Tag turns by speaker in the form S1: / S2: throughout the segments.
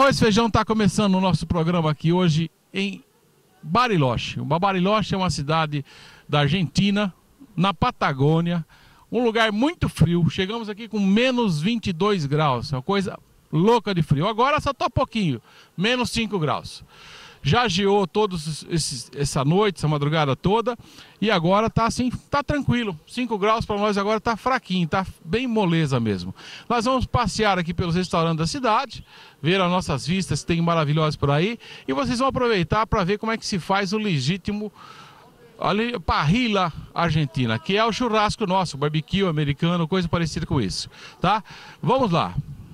S1: Arroz e Feijão está começando o nosso programa aqui hoje em Bariloche. Bariloche é uma cidade da Argentina, na Patagônia, um lugar muito frio. Chegamos aqui com menos 22 graus, uma coisa louca de frio. Agora só está pouquinho, menos 5 graus. Já geou essa noite, essa madrugada toda, e agora tá assim, tá tranquilo. 5 graus para nós agora tá fraquinho, tá bem moleza mesmo. Nós vamos passear aqui pelos restaurantes da cidade, ver as nossas vistas que tem maravilhosas por aí, e vocês vão aproveitar para ver como é que se faz o legítimo parrilla argentina, que é o churrasco nosso, barbecue americano, coisa parecida com isso, tá? Vamos lá.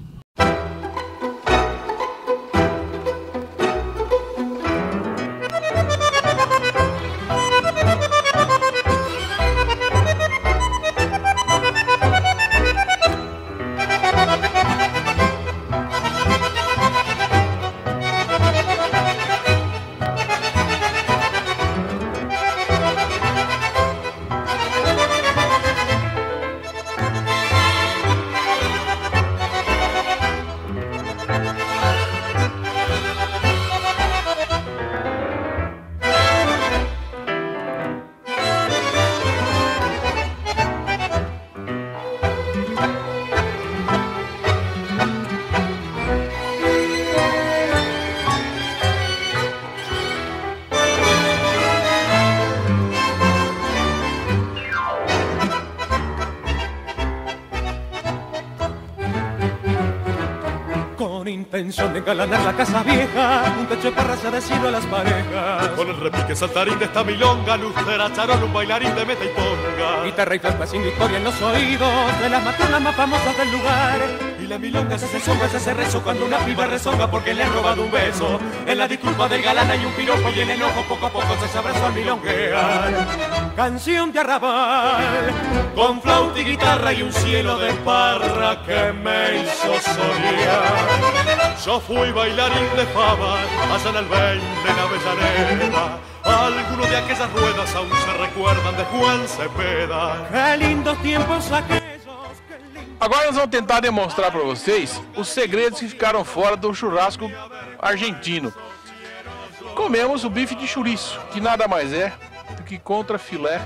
S2: Intención de engalanar la casa vieja, un techo de parras de cielo a las parejas.
S3: Con el repique saltarín de esta milonga, lucera, charol, un bailarín de meta y ponga.
S2: Guitarra y flauta sin historia en los oídos de las matronas más famosas del lugar.
S3: Y la milonga se hace sombra, se hace rezo cuando una piba rezonga porque le han robado un beso. En la disculpa del galán hay un piropo y el enojo poco a poco se abrazó al milonguear.
S2: Canción de arrabal,
S3: con flauta y guitarra y un cielo de parra que me hizo soñar. Yo fui bailarín de fama, allá en el 20 en Avellaneda. Algunos de aquellas ruedas aún se recuerdan de Juan Cepeda.
S2: Qué lindos tiempos aquellos.
S1: Agora nós vamos tentar demonstrar para vocês os segredos que ficaram fora do churrasco argentino. Comemos o bife de chouriço, que nada mais é do que contrafilé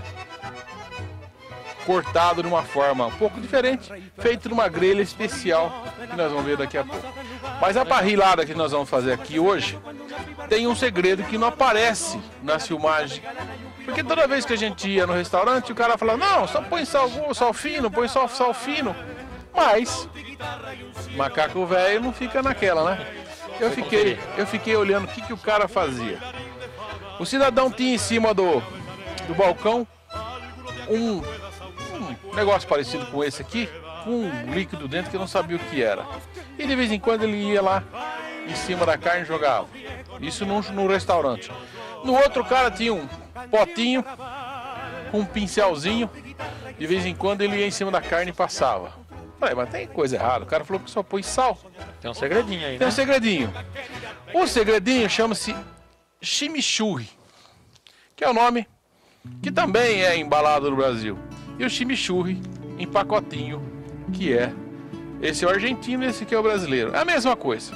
S1: cortado de uma forma um pouco diferente, feito numa grelha especial, que nós vamos ver daqui a pouco. Mas a parrilhada que nós vamos fazer aqui hoje tem um segredo que não aparece na filmagem. Porque toda vez que a gente ia no restaurante, o cara falava, não, só põe sal fino, põe só sal fino. Mas macaco velho não fica naquela, né? Eu fiquei olhando o que o cara fazia. O cidadão tinha em cima do balcão um negócio parecido com esse aqui, com um líquido dentro que eu não sabia o que era. E de vez em quando ele ia lá em cima da carne e jogava. Isso no restaurante. No outro cara tinha um potinho com um pincelzinho. De vez em quando ele ia em cima da carne e passava. Falei, mas tem coisa errada. O cara falou que só põe sal.
S4: Tem um segredinho aí, né?
S1: Tem um segredinho. O segredinho chama-se chimichurri, que é o nome que também é embalado no Brasil. E o chimichurri em pacotinho, que é esse é o argentino e esse aqui é o brasileiro. É a mesma coisa.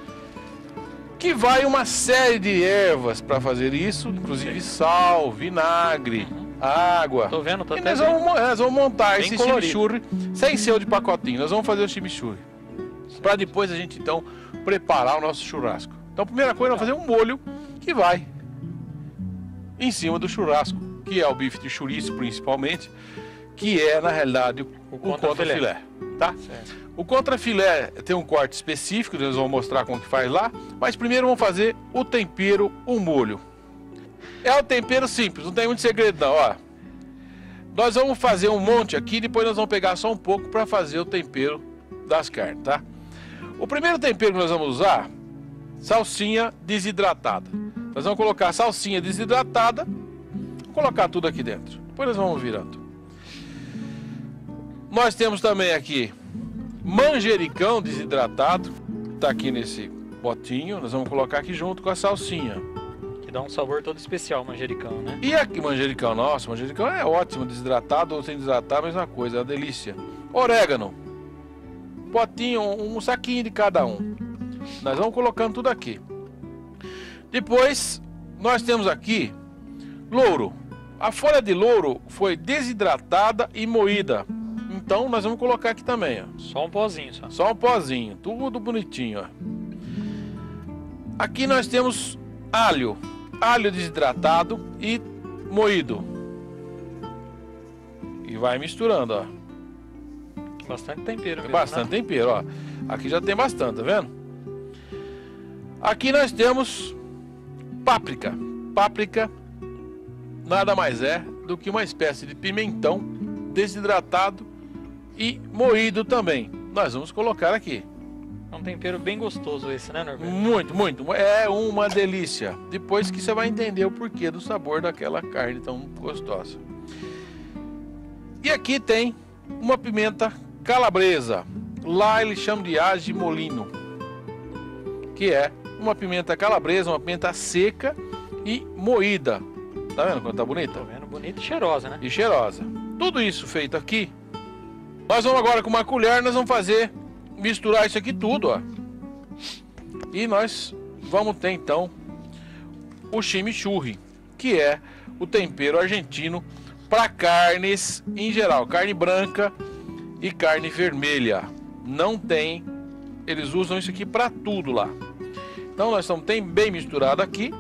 S1: Que vai uma série de ervas para fazer isso, inclusive sal, vinagre, água.
S4: Tô vendo, tô
S1: e
S4: até
S1: nós vamos montar
S4: bem
S1: esse
S4: colorido.
S1: chimichurri sem ser o de pacotinho. Nós vamos fazer o chimichurri para depois a gente então preparar o nosso churrasco. Então, a primeira coisa, nós vamos fazer um molho que vai em cima do churrasco, que é o bife de chouriço principalmente, que é na realidade o contrafilé, tá?
S4: Certo.
S1: O contrafilé tem um corte específico, nós vamos mostrar como que faz lá, mas primeiro vamos fazer o tempero, o molho. É o tempero simples, não tem muito segredo não, ó. Nós vamos fazer um monte aqui, depois nós vamos pegar só um pouco para fazer o tempero das carnes, tá? O primeiro tempero que nós vamos usar, salsinha desidratada. Nós vamos colocar a salsinha desidratada, colocar tudo aqui dentro. Depois nós vamos virando. Nós temos também aqui manjericão desidratado, tá aqui nesse potinho. Nós vamos colocar aqui junto com a salsinha.
S4: Que dá um sabor todo especial, manjericão, né?
S1: E aqui, manjericão, nossa, manjericão é ótimo, desidratado ou sem desidratar, a mesma coisa, é uma delícia. Orégano, potinho, um saquinho de cada um. Nós vamos colocando tudo aqui. Depois, nós temos aqui louro. A folha de louro foi desidratada e moída. Então, nós vamos colocar aqui também, ó.
S4: Só um pozinho, só.
S1: Só um pozinho, tudo bonitinho, ó. Aqui nós temos alho. Alho desidratado e moído. E vai misturando, ó.
S4: Bastante tempero mesmo,
S1: Bastante
S4: né?
S1: tempero, ó. Aqui já tem bastante, tá vendo? Aqui nós temos páprica. Páprica nada mais é do que uma espécie de pimentão desidratado e moído também. Nós vamos colocar aqui.
S4: É um tempero bem gostoso esse, né, Norberto?
S1: Muito, muito. É uma delícia. Depois que você vai entender o porquê do sabor daquela carne tão gostosa. E aqui tem uma pimenta calabresa. Lá eles chamam de aze de molino, que é uma pimenta calabresa, uma pimenta seca e moída. Tá vendo como tá bonita?
S4: Tô vendo, bonita e cheirosa, né?
S1: E cheirosa. Tudo isso feito aqui. Nós vamos agora com uma colher, nós vamos misturar isso aqui tudo, ó. E nós vamos ter então o chimichurri, que é o tempero argentino para carnes em geral, carne branca e carne vermelha. Não tem, eles usam isso aqui para tudo lá. Então nós estamos bem misturado aqui.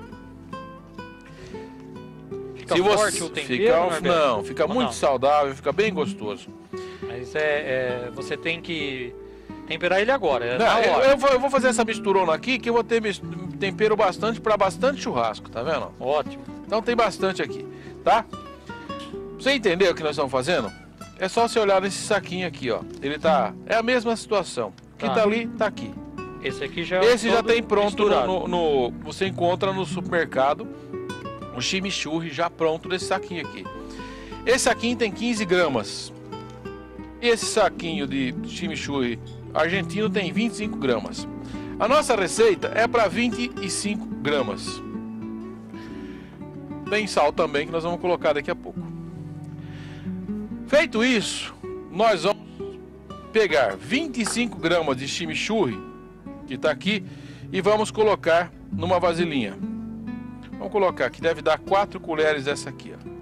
S4: Fica forte o tempero,
S1: não, fica muito saudável, fica bem gostoso.
S4: Mas você tem que temperar ele agora.
S1: Não, eu vou fazer essa misturona aqui, que eu vou ter tempero bastante para bastante churrasco, tá vendo?
S4: Ótimo.
S1: Então tem bastante aqui, tá? Você entendeu o que nós estamos fazendo? É só você olhar nesse saquinho aqui, ó. Ele tá... É a mesma situação. O que tá ali, tá aqui.
S4: Esse aqui já
S1: Esse já tem pronto você encontra no supermercado o chimichurri já pronto desse saquinho aqui. Esse saquinho tem 15 gramas. Esse saquinho de chimichurri argentino tem 25 gramas. A nossa receita é para 25 gramas. Tem sal também que nós vamos colocar daqui a pouco. Feito isso, nós vamos pegar 25 gramas de chimichurri, que está aqui, e vamos colocar numa vasilhinha. Vamos colocar aqui, deve dar 4 colheres dessa aqui, ó.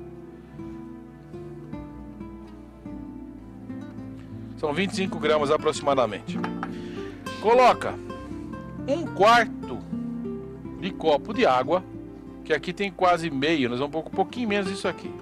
S1: São 25 gramas aproximadamente. Coloca 1/4 de copo de água, que aqui tem quase meio, nós vamos pôr um pouquinho menos disso aqui.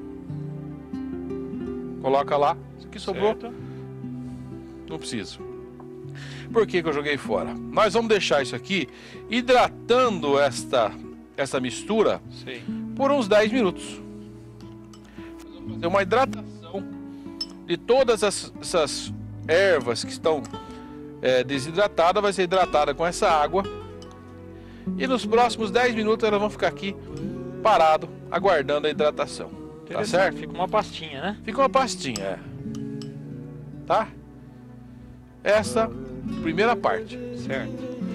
S1: Coloca lá, isso aqui sobrou,
S4: certo.
S1: Não preciso. Por que eu joguei fora? Nós vamos deixar isso aqui hidratando essa mistura por uns 10 minutos. Vamos fazer uma hidratação de todas essas ervas que estão desidratadas, vai ser hidratada com essa água. E nos próximos 10 minutos elas vão ficar aqui parado, aguardando a hidratação. Tá certo?
S4: Fica uma pastinha, né?
S1: Fica uma pastinha, tá? Essa primeira parte.
S4: Certo.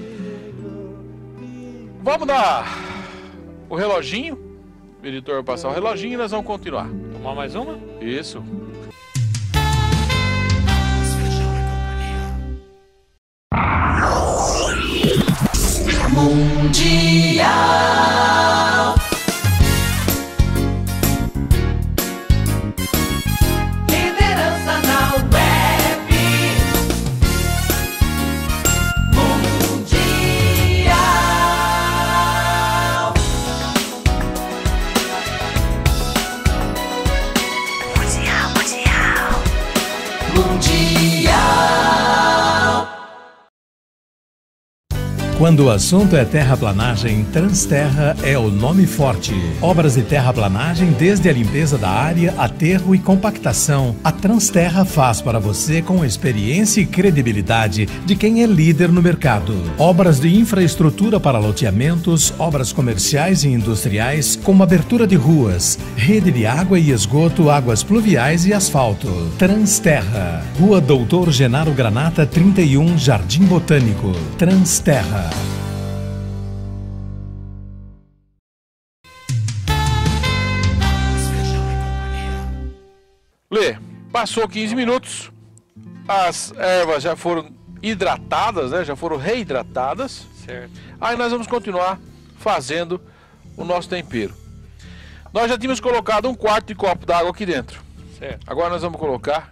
S1: Vamos dar o reloginho. O editor vai passar o reloginho e nós vamos continuar.
S4: Tomar mais uma?
S1: Isso.
S5: Mundial. Liderança na web. Mundial. Mundial.
S6: Quando o assunto é terraplanagem, Transterra é o nome forte. Obras de terraplanagem desde a limpeza da área, aterro e compactação. A Transterra faz para você com experiência e credibilidade de quem é líder no mercado. Obras de infraestrutura para loteamentos, obras comerciais e industriais, como abertura de ruas, rede de água e esgoto, águas pluviais e asfalto. Transterra. Rua Doutor Genaro Granata 31, Jardim Botânico. Transterra.
S1: Lê, passou 15 minutos, as ervas já foram hidratadas, né? Já foram reidratadas.
S4: Certo.
S1: Aí nós vamos continuar fazendo o nosso tempero. Nós já tínhamos colocado 1/4 de copo d'água aqui dentro.
S4: Certo.
S1: Agora nós vamos colocar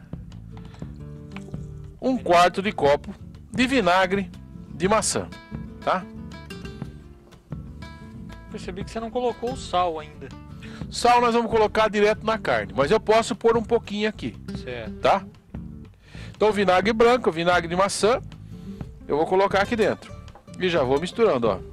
S1: 1/4 de copo de vinagre de maçã, tá?
S4: Percebi que você não colocou o sal ainda.
S1: Sal nós vamos colocar direto na carne, mas eu posso pôr um pouquinho aqui,
S4: Certo.
S1: tá? Então vinagre branco, vinagre de maçã, eu vou colocar aqui dentro. E já vou misturando, ó.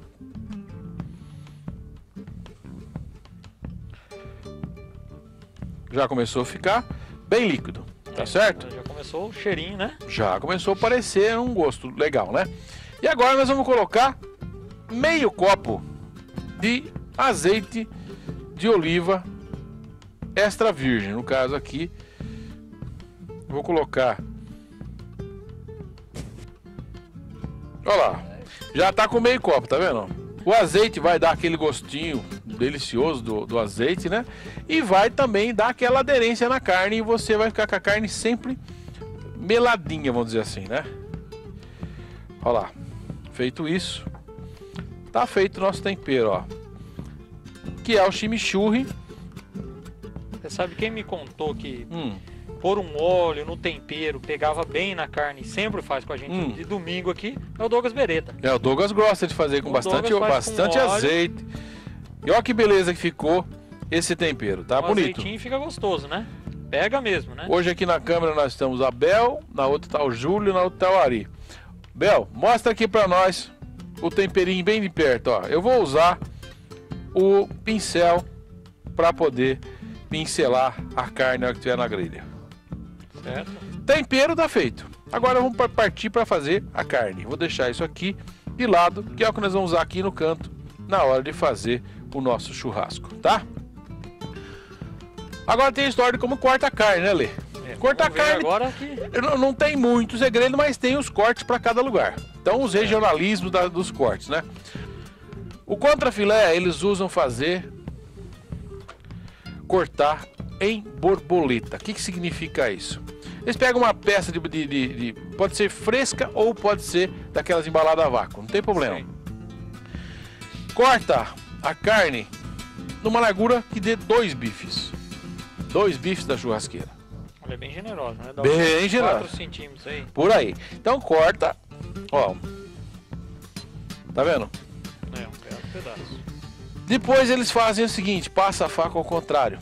S1: Já começou a ficar bem líquido, tá certo?
S4: Já começou o cheirinho, né?
S1: Já começou a parecer um gosto legal, né? E agora nós vamos colocar meio copo de azeite de oliva extra virgem. No caso aqui, vou colocar. Olha lá, já tá com meio copo, tá vendo? O azeite vai dar aquele gostinho delicioso do azeite, né? E vai também dar aquela aderência na carne e você vai ficar com a carne sempre meladinha, vamos dizer assim, né? Olha lá, feito isso, tá feito o nosso tempero, ó. Que é o chimichurri.
S4: Você sabe quem me contou que pôr um óleo no tempero pegava bem na carne, sempre faz com a gente de domingo aqui, é o Douglas Beretta.
S1: É, o Douglas gosta de fazer com bastante azeite. E olha que beleza que ficou esse tempero, tá
S4: O
S1: bonito.
S4: azeitinho fica gostoso, né? Pega mesmo, né?
S1: Hoje aqui na câmera nós estamos a Bel, na outra tá o Júlio, na outra tá o Ari. Bel, mostra aqui pra nós o temperinho bem de perto, ó. Eu vou usar o pincel para poder pincelar a carne na hora que estiver na grelha.
S4: Certo.
S1: Tempero tá feito. Agora vamos partir para fazer a carne. Vou deixar isso aqui de lado, que é o que nós vamos usar aqui no canto na hora de fazer o nosso churrasco, tá? Agora tem a história de como corta a carne, né, Lê? Corta a
S4: Vamos ver
S1: carne.
S4: agora que
S1: Não tem muito segredo, mas tem os cortes para cada lugar. Então os regionalismos dos cortes, né? O contrafilé eles usam cortar em borboleta. O que significa isso? Eles pegam uma peça pode ser fresca ou pode ser daquelas embaladas a vácuo, não tem problema.
S4: Sim.
S1: Corta a carne numa largura que dê 2 bifes. 2 bifes da churrasqueira.
S4: ela é bem generosa, né? Dá
S1: Bem
S4: uns
S1: generosa.
S4: 4 centímetros aí.
S1: Por aí. Então corta, ó. Tá vendo?
S4: É, um belo pedaço.
S1: Depois eles fazem o seguinte, passa a faca ao contrário.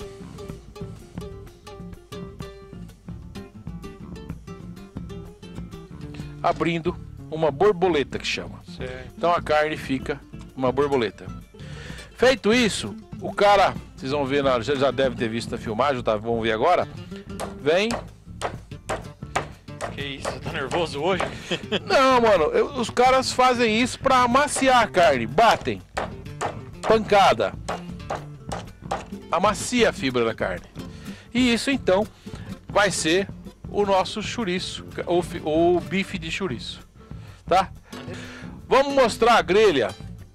S1: Abrindo uma borboleta que chama.
S4: Certo.
S1: Então a carne fica uma borboleta. Feito isso, o cara, vocês vão ver, já deve ter visto na filmagem, tá? Vamos ver agora. Vem.
S4: Que isso, você tá nervoso hoje?
S1: Não, mano, os caras fazem isso pra amaciar a carne. Batem. Pancada. Amacia a fibra da carne. E isso então vai ser o nosso chouriço, ou bife de chouriço, tá? Vamos mostrar a grelha.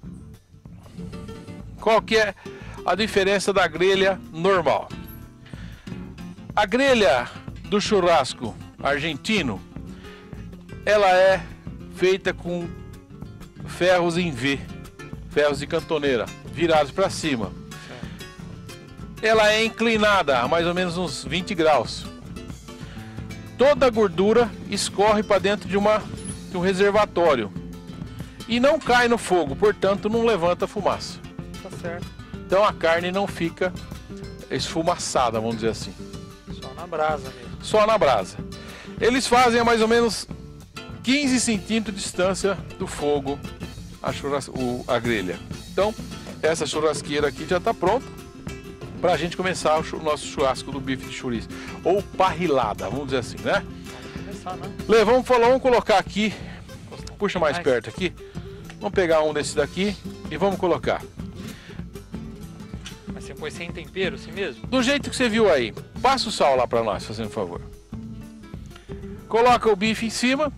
S1: Qual que é a diferença da grelha normal? A grelha do churrasco argentino, ela é feita com ferros em V, ferros de cantoneira, virados para cima. Ela é inclinada a mais ou menos uns 20 graus. Toda a gordura escorre para dentro de um reservatório e não cai no fogo, portanto não levanta fumaça.
S4: Tá certo.
S1: Então a carne não fica esfumaçada, vamos dizer assim.
S4: Só na brasa mesmo.
S1: Só na brasa. Eles fazem a mais ou menos 15 centímetros de distância do fogo a grelha. Então essa churrasqueira aqui já está pronta para a gente começar o nosso churrasco do bife de chouriço. Ou parrilada, vamos dizer assim, né?
S4: Vamos começar, né?
S1: Lê, vamos colocar aqui. Puxa mais perto aqui. Vamos pegar um desse daqui e vamos colocar.
S4: Mas você põe sem tempero, assim mesmo?
S1: Do jeito que você viu aí. Passa o sal lá para nós, fazendo um favor. Coloca o bife em cima.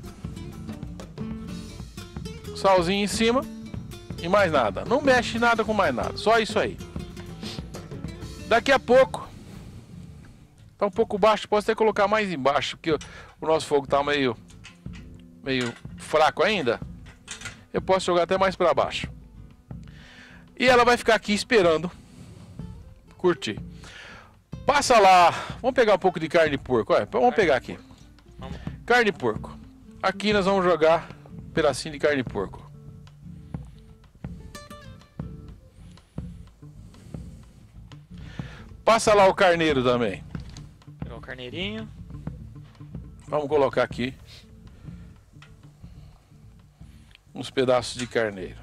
S1: Salzinho em cima. E mais nada. Não mexe nada com mais nada. Só isso aí. Daqui a pouco, tá um pouco baixo, pode até colocar mais embaixo, porque o nosso fogo tá meio meio fraco ainda, eu posso jogar até mais para baixo. E ela vai ficar aqui esperando curtir. Passa lá, vamos pegar um pouco de carne de porco, olha, vamos pegar aqui. Carne de porco. Aqui nós vamos jogar um pedacinho de carne de porco. Passa lá o carneiro também.
S4: Pegar o carneirinho.
S1: Vamos colocar aqui uns pedaços de carneiro.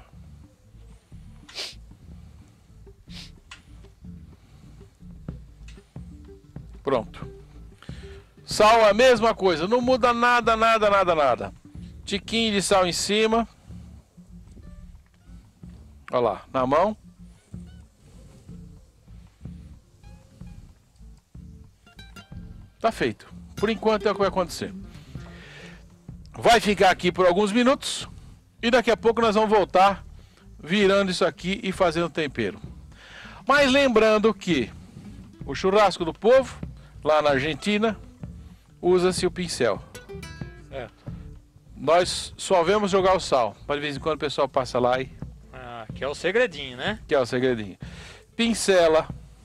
S1: Pronto. Sal é a mesma coisa, não muda nada, nada, nada, nada. Tiquinho de sal em cima. Olha lá, na mão. Tá feito. Por enquanto é o que vai acontecer. Vai ficar aqui por alguns minutos. E daqui a pouco nós vamos voltar virando isso aqui e fazendo tempero. Mas lembrando que o churrasco do povo, lá na Argentina, usa-se o pincel.
S4: Certo.
S1: Nós só vemos jogar o sal. Para de vez em quando o pessoal passa lá e...
S4: que é o segredinho, né?
S1: Que é o segredinho. Pincela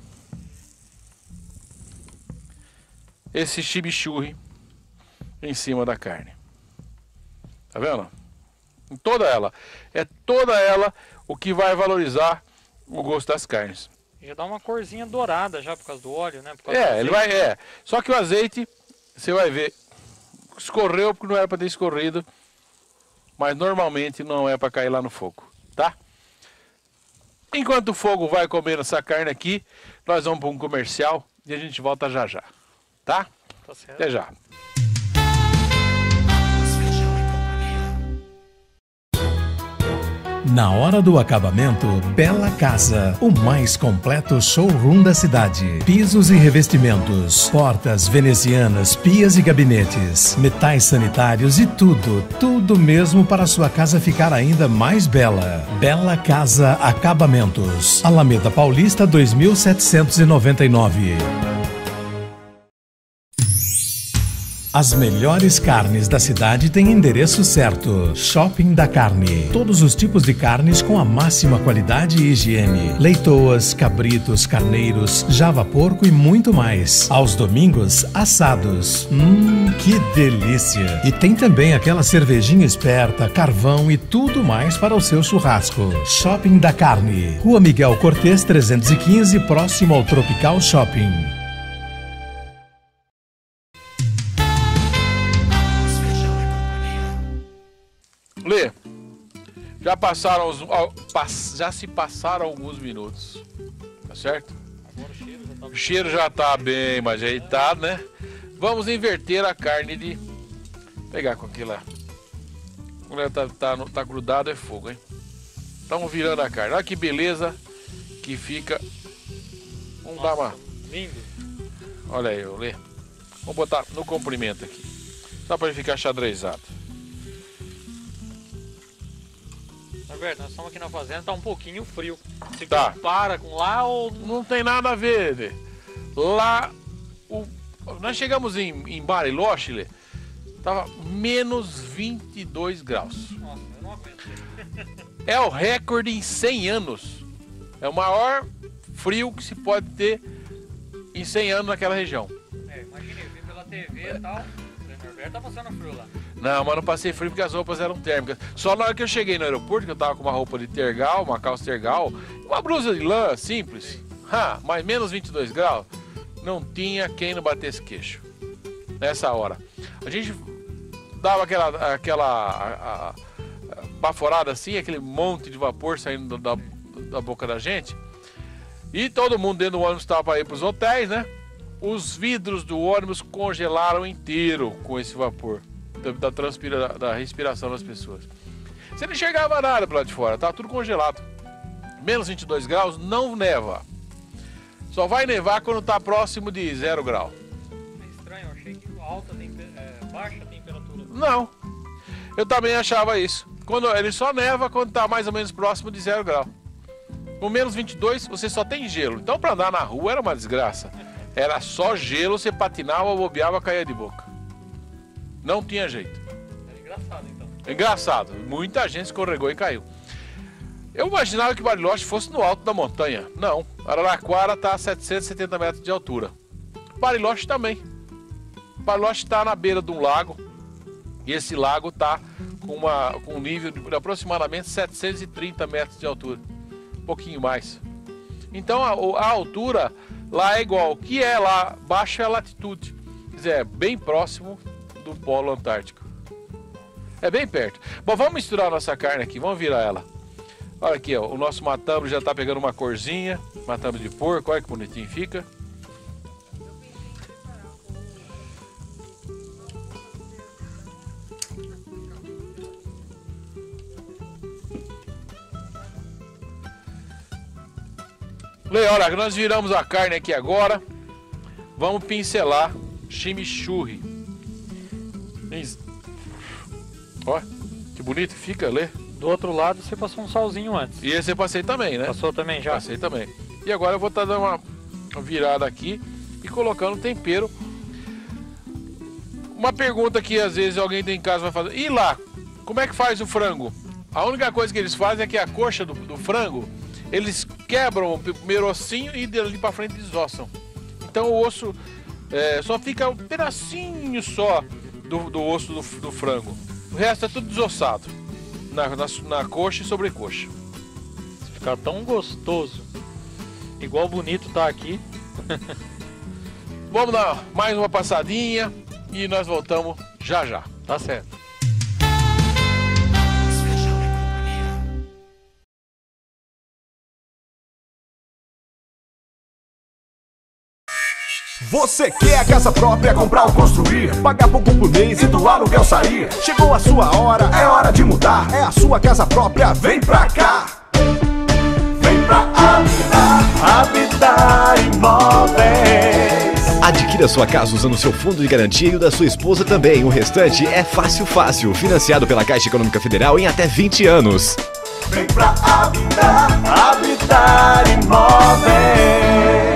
S1: esse chimichurri em cima da carne. Tá vendo? Em toda ela. É toda ela o que vai valorizar o gosto das carnes.
S4: Já dá uma corzinha dourada já por causa do óleo, né?
S1: Ele vai... Só que o azeite, você vai ver, escorreu porque não era para ter escorrido. Mas normalmente não é para cair lá no fogo, tá? Enquanto o fogo vai comendo essa carne aqui, nós vamos para um comercial e a gente volta já já, tá?
S4: Tá certo.
S1: Até já.
S6: Na hora do acabamento, Bela Casa, o mais completo showroom da cidade. Pisos e revestimentos, portas venezianas, pias e gabinetes, metais sanitários e tudo mesmo para sua casa ficar ainda mais bela. Bela Casa Acabamentos, Alameda Paulista 2799. As melhores carnes da cidade têm endereço certo. Shopping da Carne. Todos os tipos de carnes com a máxima qualidade e higiene. Leitoas, cabritos, carneiros, java porco e muito mais. Aos domingos, assados. Que delícia! E tem também aquela cervejinha esperta, carvão e tudo mais para o seu churrasco. Shopping da Carne. Rua Miguel Cortês 315, próximo ao Tropical Shopping.
S1: Lê, já se passaram alguns minutos, tá certo? O cheiro já tá bem mais ajeitado, né? Vamos inverter a carne de... Pegar com aquilo lá. Quando ela tá grudado é fogo, hein? Estamos virando a carne. Olha que beleza que fica. Vamos dar uma...
S4: Lindo.
S1: Olha aí, Lê. Vamos botar no comprimento aqui. Só para ele ficar xadrezado.
S4: Na verdade, nós estamos aqui na fazenda, tá um pouquinho frio. Se
S1: Tá.
S4: compara com lá ou...
S1: Não tem nada a ver, Lê. Lá, nós chegamos em Bariloche, Lê, tava menos 22 graus.
S4: Nossa, eu não aguento.
S1: É o recorde em 100 anos. É o maior frio que se pode ter em 100 anos naquela região.
S4: Imagina, eu vi pela TV e tal. O Norberto tá passando frio lá.
S1: Não, mas não passei frio porque as roupas eram térmicas. Só na hora que eu cheguei no aeroporto, que eu tava com uma roupa de tergal, uma calça tergal, uma blusa de lã simples, mas menos 22 graus, não tinha quem não batesse queixo. Nessa hora. A gente dava aquela baforada assim, aquele monte de vapor saindo da boca da gente. E todo mundo dentro do ônibus estava para ir para os hotéis, né? Os vidros do ônibus congelaram inteiro com esse vapor da respiração das pessoas. Você não enxergava nada para lá de fora, tava tudo congelado. Menos 22 graus, não neva. Só vai nevar quando tá próximo de 0 grau.
S4: É estranho, eu achei que baixa temperatura.
S1: Não, eu também achava isso. Ele só neva quando tá mais ou menos próximo de 0 grau. Com menos 22 você só tem gelo. Então para andar na rua era uma desgraça. Era só gelo, você patinava, bobeava, caía de boca. Não tinha jeito.
S4: Engraçado, então.
S1: Engraçado, muita gente escorregou e caiu. Eu imaginava que Bariloche fosse no alto da montanha. Não, Araraquara está a 770 metros de altura. Bariloche também. Bariloche está na beira de um lago. E esse lago está com um nível de aproximadamente 730 metros de altura. Um pouquinho mais. Então a altura lá é igual. O que é lá? Baixa latitude. Quer dizer, é bem próximo do Polo Antártico. É bem perto. Bom, vamos misturar a nossa carne aqui. Vamos virar ela. Olha aqui, ó, o nosso matambre já está pegando uma corzinha. Matambre de porco, olha que bonitinho fica. Lê, olha, nós viramos a carne aqui agora. Vamos pincelar chimichurri. Ó, que bonito fica, Lê.
S4: Do outro lado você passou um salzinho antes.
S1: E esse eu passei também, né?
S4: Passou também já?
S1: Passei também. E agora eu vou estar dando uma virada aqui e colocando tempero. Uma pergunta que às vezes alguém tem em casa vai fazer. E lá, como é que faz o frango? A única coisa que eles fazem é que a coxa do frango, eles quebram o primeiro ossinho e dali pra frente desossam. Então o osso só fica um pedacinho só do osso do frango. O resto é tudo desossado. Na coxa e sobrecoxa.
S4: Fica tão gostoso. Igual bonito tá aqui.
S1: Vamos dar mais uma passadinha e nós voltamos já já.
S4: Tá certo.
S7: Você quer a casa própria, comprar ou construir, pagar pouco por mês e do aluguel sair? Chegou a sua hora, é hora de mudar. É a sua casa própria, vem pra cá. Vem pra Habitat Imóveis.
S8: Adquira sua casa usando seu fundo de garantia e o da sua esposa também. O restante é fácil, financiado pela Caixa Econômica Federal em até 20 anos.
S7: Vem pra Habitat Imóveis.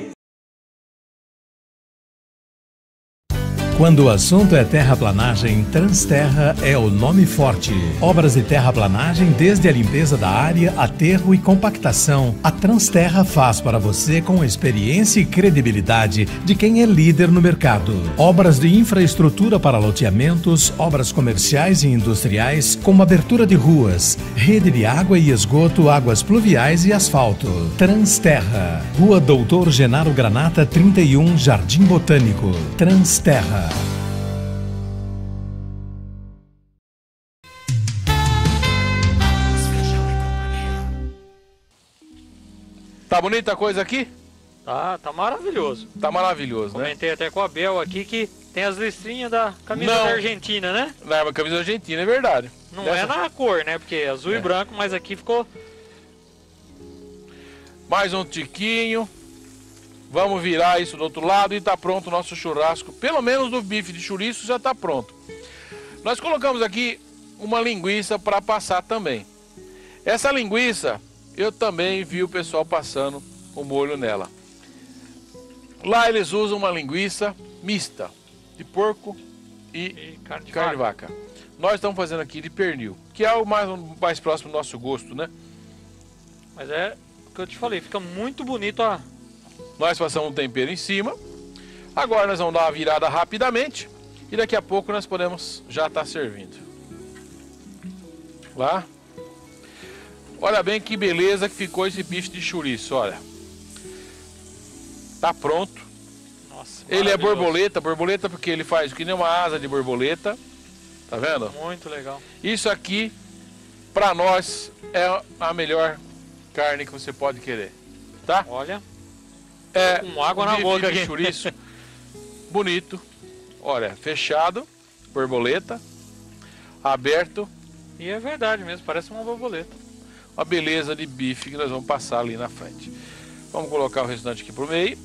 S6: Quando o assunto é terraplanagem, Transterra é o nome forte. Obras de terraplanagem desde a limpeza da área, aterro e compactação. A Transterra faz para você com experiência e credibilidade de quem é líder no mercado. Obras de infraestrutura para loteamentos, obras comerciais e industriais, como abertura de ruas, rede de água e esgoto, águas pluviais e asfalto. Transterra, Rua Doutor Genaro Granata 31, Jardim Botânico. Transterra.
S1: Tá bonita a coisa aqui?
S4: Tá maravilhoso.
S1: Tá maravilhoso, né?
S4: Comentei até com a Bel aqui que tem as listrinhas da camisa da Argentina, né?
S1: Não, a camisa da Argentina, é verdade.
S4: Não é na cor, né? Porque é azul e branco, mas aqui ficou...
S1: Mais um tiquinho. Vamos virar isso do outro lado e tá pronto o nosso churrasco. Pelo menos do bife de chouriço já tá pronto. Nós colocamos aqui uma linguiça para passar também. Essa linguiça, eu também vi o pessoal passando o molho nela. Lá eles usam uma linguiça mista, de porco e carne de vaca. Nós estamos fazendo aqui de pernil, que é o mais próximo do nosso gosto, né?
S4: Mas é o que eu te falei, fica muito bonito a...
S1: Nós passamos um tempero em cima. Agora nós vamos dar uma virada rapidamente. E daqui a pouco nós podemos já estar servindo. Lá. Olha bem que beleza que ficou esse bife de chouriço, olha. Tá pronto.
S4: Nossa,
S1: ele é borboleta porque ele faz que nem uma asa de borboleta. Tá vendo?
S4: Muito legal.
S1: Isso aqui, pra nós, é a melhor carne que você pode querer. Tá?
S4: Olha.
S1: É
S4: com água na boca aqui.
S1: Chouriço bonito. Olha, fechado, borboleta, aberto.
S4: E é verdade mesmo, parece uma borboleta.
S1: Uma beleza de bife que nós vamos passar ali na frente. Vamos colocar o restante aqui pro meio.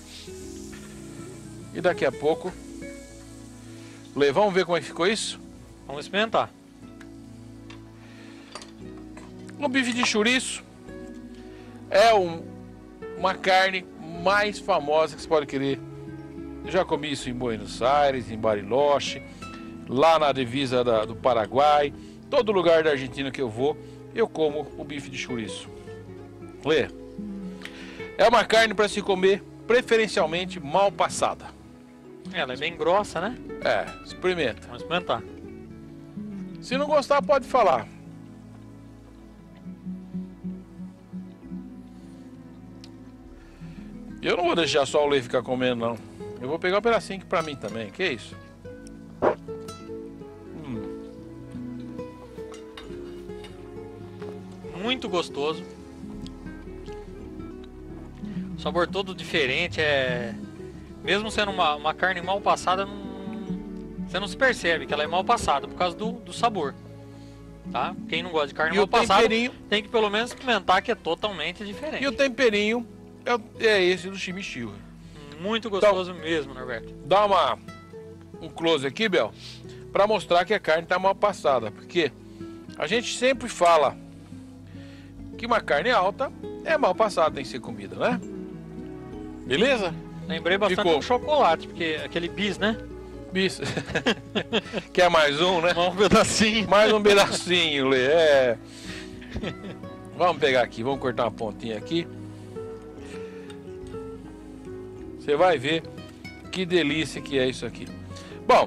S1: E daqui a pouco... Vamos ver como é que ficou isso?
S4: Vamos experimentar.
S1: O bife de chouriço é uma carne mais famosa que você pode querer. Eu já comi isso em Buenos Aires, em Bariloche. lá na divisa do Paraguai, todo lugar da Argentina que eu vou, eu como o bife de chouriço. Lê, é uma carne para se comer preferencialmente mal passada.
S4: Ela é bem grossa, né?
S1: É, experimenta.
S4: Vamos experimentar.
S1: Se não gostar, pode falar. Eu não vou deixar só o Lê ficar comendo, não. Eu vou pegar um pedacinho aqui pra mim também. Que isso?
S4: Muito gostoso. Sabor todo diferente. Mesmo sendo uma carne mal passada, você não se percebe que ela é mal passada por causa do sabor. Tá? Quem não gosta de carne mal passada tem que pelo menos experimentar, que é totalmente diferente.
S1: E o temperinho é esse do chimichurri.
S4: Muito gostoso então, mesmo, Norberto.
S1: Dá um close aqui, Bel, para mostrar que a carne tá mal passada. Porque a gente sempre fala que uma carne alta é mal passada, tem que ser comida, né? Beleza?
S4: Lembrei bastante do chocolate, porque aquele bis, né?
S1: Bis. Quer mais um, né?
S4: Mais um pedacinho.
S1: Mais um pedacinho, Lê. Vamos pegar aqui, vamos cortar uma pontinha aqui. Você vai ver que delícia que é isso aqui. Bom,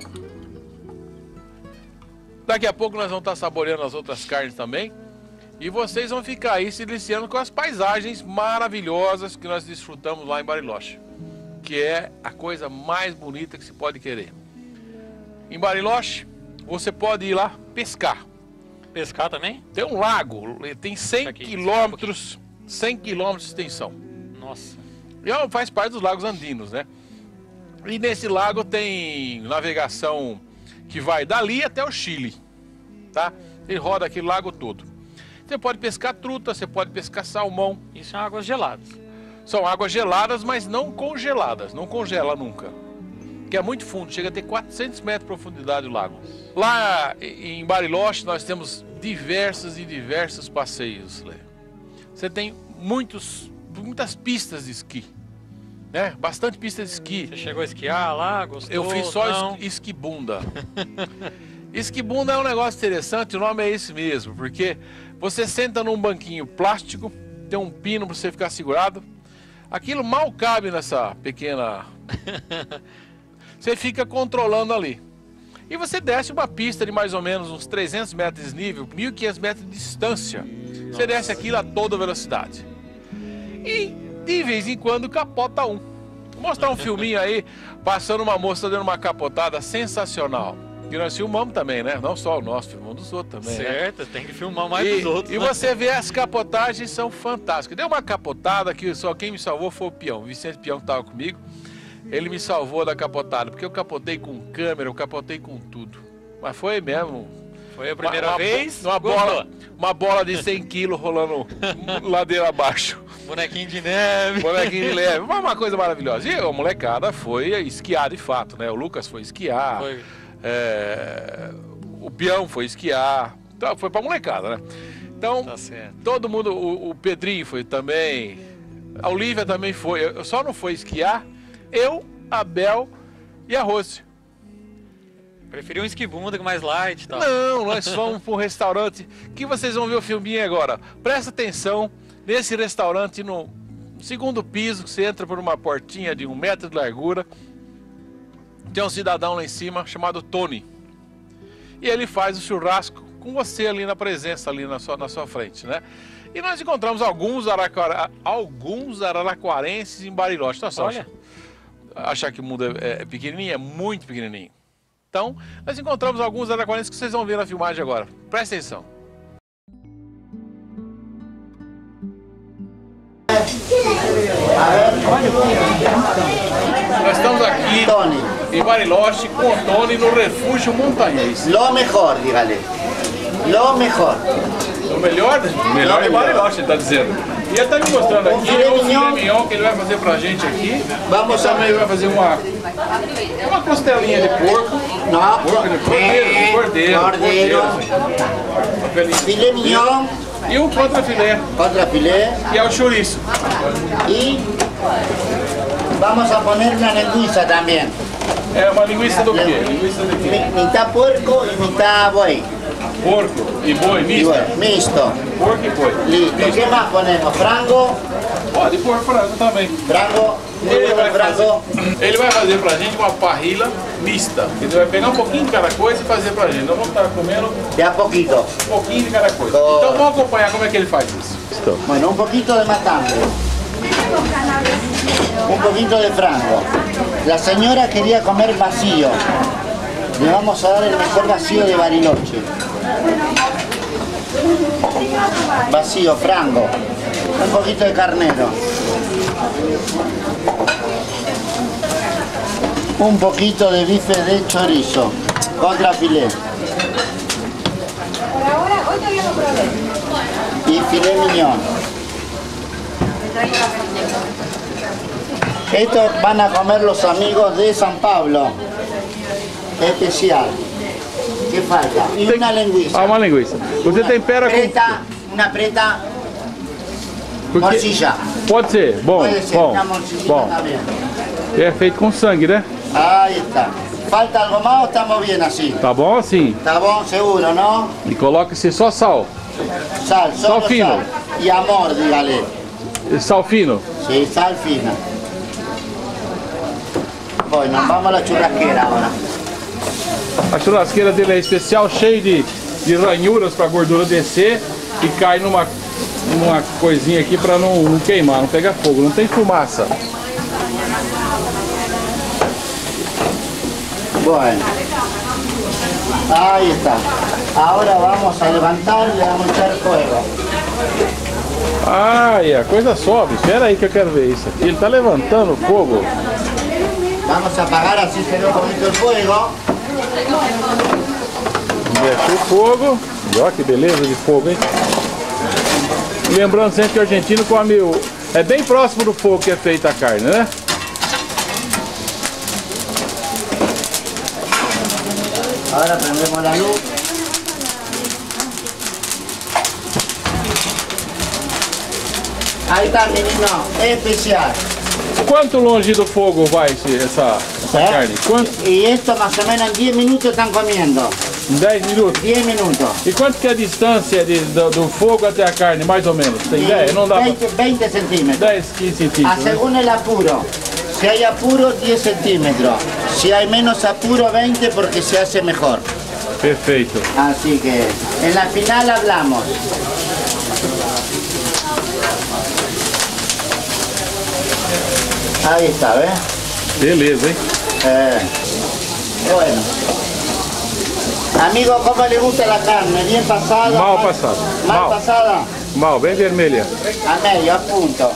S1: daqui a pouco nós vamos estar saboreando as outras carnes também. E vocês vão ficar aí se deliciando com as paisagens maravilhosas que nós desfrutamos lá em Bariloche. Que é a coisa mais bonita que se pode querer. Em Bariloche, você pode ir lá pescar.
S4: Pescar também?
S1: Tem um lago, tem 100 quilômetros, 100 quilômetros de extensão.
S4: Nossa.
S1: E faz parte dos lagos andinos, né? E nesse lago tem navegação que vai dali até o Chile, tá? Ele roda aquele lago todo. Você pode pescar truta, você pode pescar salmão.
S4: Isso são águas geladas.
S1: São águas geladas, mas não congeladas, não congela nunca. Que é muito fundo, chega a ter 400 metros de profundidade o lago. Lá em Bariloche nós temos diversos passeios, Lê. Você tem muitas pistas de esqui, né? Bastante pistas de esqui.
S4: Você chegou a esquiar lá, gostou?
S1: Eu fiz só esquibunda. Esquibunda é um negócio interessante, o nome é esse mesmo, porque você senta num banquinho plástico, tem um pino para você ficar segurado. Aquilo mal cabe nessa pequena... Você fica controlando ali. E você desce uma pista de mais ou menos uns 300 metros de desnível, 1.500 metros de distância. Você desce aquilo a toda velocidade. E de vez em quando capota um. Vou mostrar um filminho aí, passando uma moça dando uma capotada sensacional. Que nós filmamos também, né? Não só o nosso, filmamos dos outros também.
S4: Certo, né? Tem que filmar mais dos outros.
S1: E você vê as capotagens são fantásticas. Deu uma capotada que só quem me salvou foi o Peão, o Vicente Peão que estava comigo. Ele me salvou da capotada, porque eu capotei com câmera, eu capotei com tudo. Mas foi mesmo.
S4: Foi a primeira vez?
S1: Uma bola de 100 quilos rolando ladeira abaixo.
S4: Bonequinho de neve.
S1: Bonequinho de neve. Uma coisa maravilhosa. E a molecada foi esquiar de fato, né? O Lucas foi esquiar.
S4: Foi.
S1: O Peão foi esquiar. Então, foi pra molecada, né? Então,
S4: tá certo.
S1: Todo mundo, o Pedrinho foi também. A Olivia também foi. Eu só não fui esquiar. Eu, a Bel e a Rose.
S4: Preferiu um esquibunda com mais light e tal.
S1: Não, nós fomos para um restaurante que vocês vão ver o filminho agora. Presta atenção nesse restaurante no segundo piso, você entra por uma portinha de 1 metro de largura. Tem um cidadão lá em cima chamado Tony. E ele faz o churrasco com você ali na presença, ali na sua frente, né? E nós encontramos alguns araraquarenses em Bariloche. Nossa, olha. Achar que o mundo é pequenininho, é muito pequenininho. Então, nós encontramos alguns araraquarenses que vocês vão ver na filmagem agora. Presta atenção. Nós estamos aqui em Bariloche com o Tony no refúgio montanhês.
S9: Lo mejor, dígale. Lo mejor.
S1: O melhor de Bariloche, ele está dizendo. E ele está me mostrando aqui o filé mignon que ele vai fazer pra gente aqui.
S9: Vamos
S1: e também vai fazer uma costelinha de porco.
S9: Não,
S1: cordeiro.
S9: Filé mignon.
S1: E um contrafilé. Que é o chouriço.
S9: E vamos a poner una lenguiza también.
S1: É uma linguiça do quê? Linguiça de quê?
S9: Mitad puerco y mitad buey.
S1: Porco e boi,
S9: Y
S1: misto?
S9: bueno, mixto.
S1: Porco e boi.
S9: Listo. ¿Qué más ponemos? Frango.
S1: Pode pôr frango também.
S9: Frango. Muy bueno frango.
S1: Ele vai fazer pra gente uma parrilla mista. Ele vai pegar um pouquinho de cada coisa e fazer pra gente. Nós vamos estar comendo
S9: De a poquito.
S1: um pouquinho de cada coisa. Então vamos acompanhar como é que ele faz isso.
S9: Bueno, un poquito de matambre. Un poquito de frango. La señora quería comer vacío. Le vamos a dar el mejor vacío de Bariloche. Vacío, frango. Un poquito de carnero. Un poquito de bife de chorizo. Contrafilé.
S10: Por ahora, hoy todavía no probé.
S9: Y filé miñón. Estos van a comer los amigos de San Pablo. Especial. ¿Qué falta? Y una lingüiça.
S1: Ah, uma linguiça. Você tempera com...
S9: Preta, una preta
S1: Porque-
S9: morcilla.
S1: Pode ser. Bom,
S9: Puede ser,
S1: bom,
S9: una morcillita
S1: bom.
S9: también.
S1: E é feito com sangue, né?
S9: Ahí está. ¿Falta algo más o estamos bien así?
S1: Tá bom assim.
S9: Está bom, seguro, ¿no?
S1: E coloca-se só sal.
S9: Sal, solo
S1: Sal fino.
S9: sal. Y amor, dígale.
S1: Sal fino.
S9: Sí, sal fina. Bueno, vamos a la churrasquera ahora.
S1: A churrasqueira dele é especial, cheia de ranhuras para a gordura descer e cai numa coisinha aqui para não queimar, não pegar fogo, não tem fumaça.
S9: Bueno, ahí está. Ahora vamos a levantar y le vamos a echar fuego.
S1: Ai, a coisa sobe, espera aí que eu quero ver isso aqui. Ele tá levantando o fogo.
S9: Vamos a apagar así se ve un poquito el fuego.
S1: Desce o fogo. E olha que beleza de fogo, hein? E lembrando sempre que o argentino come é bem próximo do fogo que é feita a carne, né?
S9: Ahora prendemos la luz. Ahí está, menino, especial.
S1: Quanto longe do fogo vai essa carne? Quanto?
S9: Y esto más o menos en 10 minutos están comiendo.
S1: 10 minutos.
S9: 10 minutos.
S1: E quanto que é a distância do fogo até a carne, mais ou menos? Tem ideia? Não dá
S9: 20 centímetros.
S1: 10, 15 centímetros. né?
S9: Según el apuro. Si hay apuro, 10 centímetros. Si hay menos apuro, 20 porque se hace mejor.
S1: Perfeito.
S9: Así que en la final hablamos. Ahí está, ¿ves?
S1: Beleza, hein?
S9: Bueno. Amigo, ¿cómo le gusta la carne? ¿Bien pasada?
S1: Mal passado.
S9: ¿Mal pasada?
S1: Mal, bem vermelha.
S9: A medio, a punto.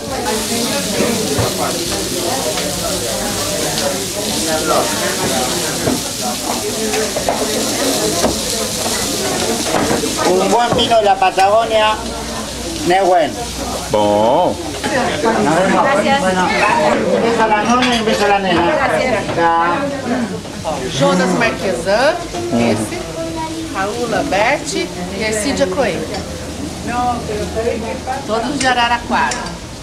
S9: Un buen vino de la Patagonia, Neuquén.
S1: Bom.
S9: Nos vemos. Bueno, un beso a la nona y un beso a la nena. Tá.
S11: Jonas Marquesan, esse, Raul Lambert e Ercídia Coelho. Todos de Araraquara.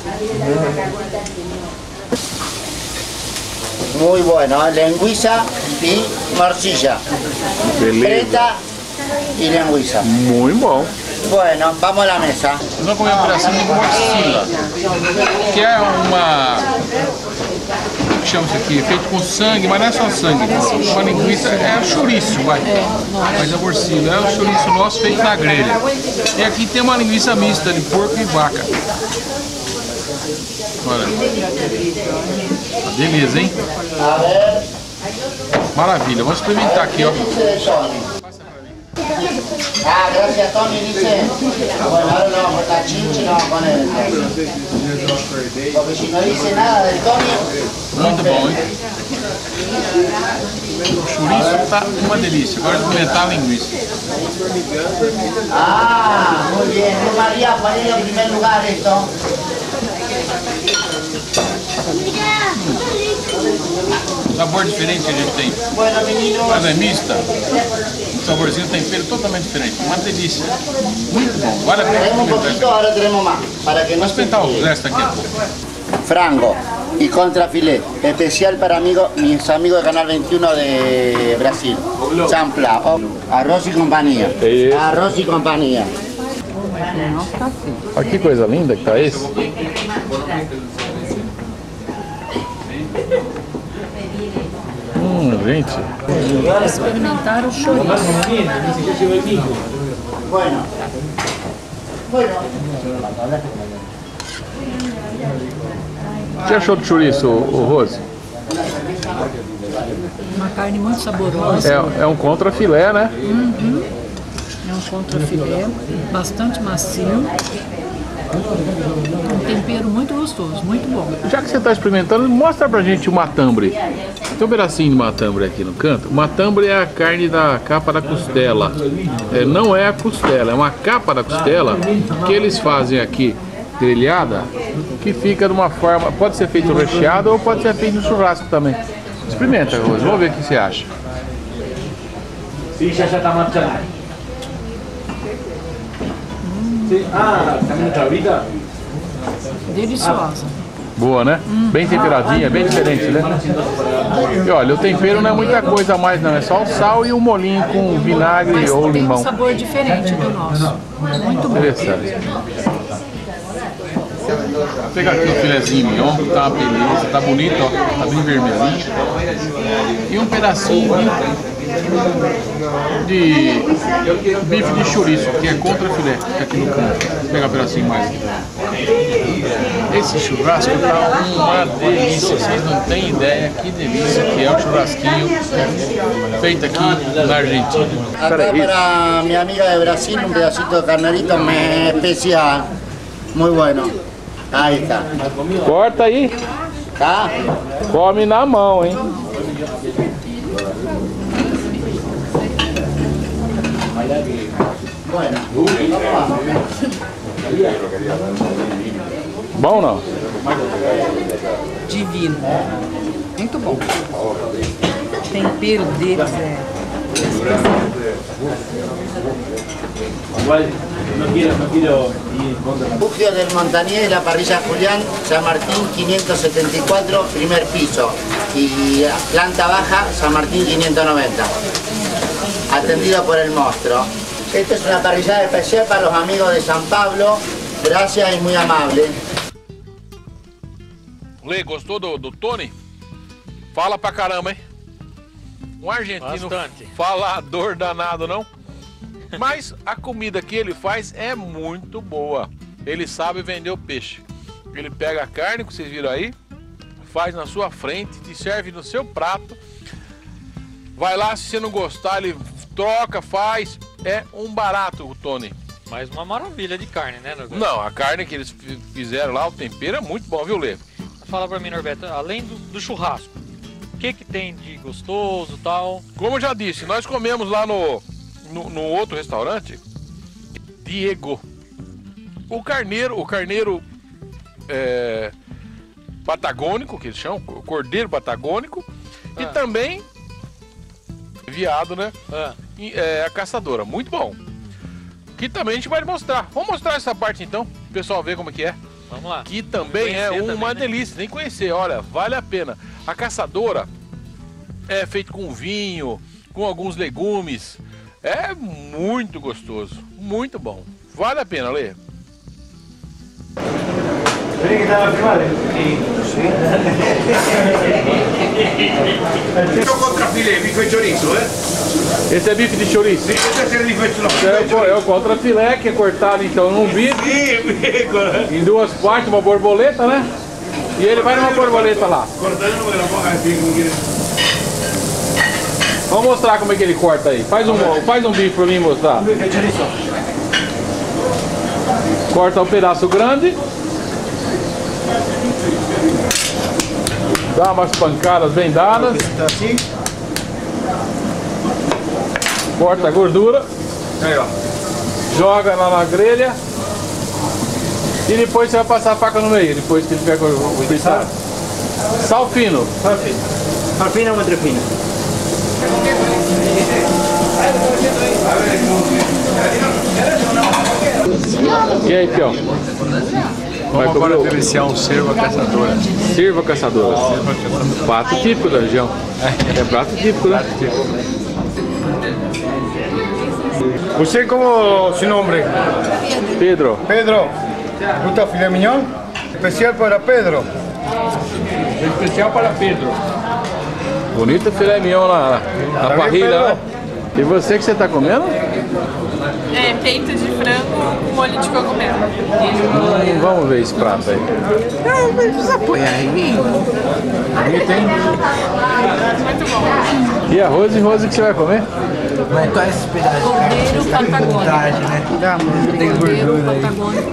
S9: Muy bueno, lengüiza y morcilla.
S1: Beleza.
S9: Preta y lengüiza.
S1: Muito bom.
S9: Bueno, vamos a la mesa.
S1: Nós vamos comer um pedacinho de morcilla, que é uma... Como que chama isso aqui? Feito com sangue, mas não é só sangue. Uma linguiça, é o chouriço, vai. Mas a morcilla é o chouriço nosso feito na grelha. E aqui tem uma linguiça mista de porco e vaca. Olha. Uma beleza, hein? Maravilha, vamos experimentar aqui, ó.
S9: Ah, gracias Tony, dice. Bueno, ahora lo vamos a cortar chinchi y lo vamos a poner entonces. Porque si no dice nada del Tony...
S1: Muito bom, hein? O chouriço tá uma delícia. Agora experimentar a linguiça.
S9: Ah, muy bien. María, ponele en primer lugar esto.
S1: Sabor diferente que a gente tem.
S9: Bueno, menino.
S1: Mas é mista. O saborzinho do tempero totalmente diferente. Uma delícia. Muito bom. Vale a pena
S9: Tenemos un
S1: experimentar.
S9: poquito, ahora tenemos más. Para que no
S1: Vamos
S9: se
S1: experimentar o
S9: enfríe.
S1: resto aqui a pouco.
S9: Frango. y contrafilé, especial para mis amigos de Canal 21 de Brasil. Champla, arroz y compañía. Arroz y compañía.
S1: Olha que coisa linda que tá esse. Gente.
S12: Experimentar o chouriço.
S9: Bueno.
S1: O que achou do chouriço, Rose?
S12: Uma carne muito saborosa.
S1: É um contrafilé, né?
S12: Uhum. É um contrafilé, bastante macio. Um tempero muito gostoso, muito bom.
S1: Já que você está experimentando, mostra pra gente o matambre. Tem um pedacinho de matambre aqui no canto. O matambre é a carne da capa da costela. Não é a costela, é uma capa da costela que eles fazem aqui, grelhada, que fica de uma forma, pode ser feito recheado ou pode ser feito no churrasco também. Experimenta, Rose, vamos ver o que você acha.
S13: Sim, já está marchando.
S12: Deliciosa.
S1: Boa, né? Bem temperadinha, bem diferente, né? E olha, o tempero não é muita coisa a mais não, é só o sal e o molhinho com vinagre
S12: mas
S1: ou
S12: tem
S1: limão.
S12: Um sabor diferente do nosso. Muito bom.
S1: Interessante. Vou pegar aqui o filezinho mignon, que tá uma beleza, tá bonito, ó, tá bem vermelhinho. E um pedacinho de bife de chouriço, que é contra filé, que tá aqui no canto. Vou pegar um pedacinho mais. Esse churrasco tá uma delícia, vocês não têm ideia que delícia que é o churrasquinho feito aqui na Argentina.
S9: Acá para mi amiga de Brasil un pedacito de carnerito especial, muy bueno. Ahí está.
S1: Corta aí.
S9: Tá?
S1: Come na mão, hein?
S9: Bueno,
S1: Bom não?
S12: Divino. Muito bom. O tempero deles é...
S9: Refugio del Montañés de la parrilla Julián, San Martín 574, primer piso. Y planta baja, San Martín 590. Atendido por el monstruo. Esta es una parrillada especial para los amigos de San Pablo. Gracias y muy amable.
S1: Lê, gostou do Tony? Fala pra caramba, hein? Um argentino falador danado, não? Mas a comida que ele faz é muito boa. Ele sabe vender o peixe. Ele pega a carne, que vocês viram aí, faz na sua frente, te serve no seu prato. Vai lá, se você não gostar, ele troca, faz. É um barato, o Tony.
S4: Mais uma maravilha de carne, né, Norberto?
S1: Não, a carne que eles fizeram lá, o tempero é muito bom, viu, Lê?
S4: Fala pra mim, Norberto, além do churrasco, o que tem de gostoso e tal?
S1: Como eu já disse, nós comemos lá no outro restaurante, Diego. O carneiro patagônico, que eles chamam, o cordeiro patagônico, e também viado, né? A caçadora, muito bom. Que também a gente vai mostrar. Vamos mostrar essa parte então, o pessoal ver como é que é.
S4: Vamos lá.
S1: Que também é uma delícia, nem conhecer, olha, vale a pena. A caçadora é feita com vinho, com alguns legumes. É muito gostoso, muito bom. Vale a pena, Lê.
S13: Contrafilé, bife de chouriço,
S1: Esse é bife de chouriço?
S13: Sim, esse é bife de chouriço.
S1: É o contrafilé, que é cortado então num bife, em duas partes, uma borboleta, né? E ele vai numa borboleta lá. Vamos mostrar como é que ele corta aí. Faz um bife pra mim mostrar. Corta um pedaço grande. Dá umas pancadas bem dadas. Corta a gordura. Joga lá na grelha. E depois você vai passar a faca no meio, depois que ele tiver cortado. Sal fino.
S13: Sal fino ou muito fino?
S1: E aí, Pião? Vamos agora deliciar um cervo caçadora. Cervo caçadora. Prato típico da região. É prato típico, né?
S13: ¿Usted cómo su nombre?
S1: Pedro.
S13: Pedro. ¿Gusta filé mignon? Especial para Pedro.
S1: Especial para Pedro. Bonito filé mignon lá na parrilha, né? E você, que você está comendo?
S14: É, peito de frango com molho de cogumelo.
S1: Vamos ver esse prato aí.
S12: Não, mas precisa pôr aí.
S1: Bonito, hein?
S14: Muito bom.
S1: E arroz e rosa que você vai comer?
S12: Mas qual é esse pedaço de carne?
S14: Cordeiro
S12: Você tá com
S14: patagônico.
S12: vontade, né? Dá, mano, tem gordura aí.